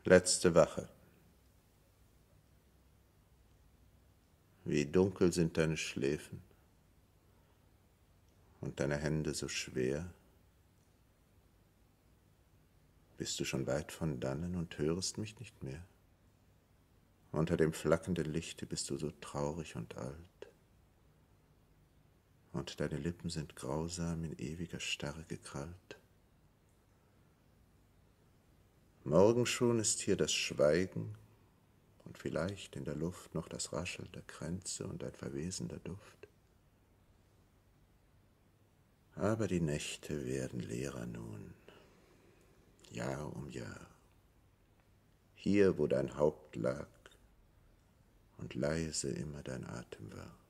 Letzte Wache. Wie dunkel sind deine Schläfen und deine Hände so schwer. Bist du schon weit von dannen und hörest mich nicht mehr? Unter dem flackernden Lichte bist du so traurig und alt, und deine Lippen sind grausam in ewiger Starre gekrallt. Morgen schon ist hier das Schweigen und vielleicht in der Luft noch das Rascheln der Kränze und ein verwesender Duft. Aber die Nächte werden leerer nun, Jahr um Jahr. Hier, wo dein Haupt lag und leise immer dein Atem war.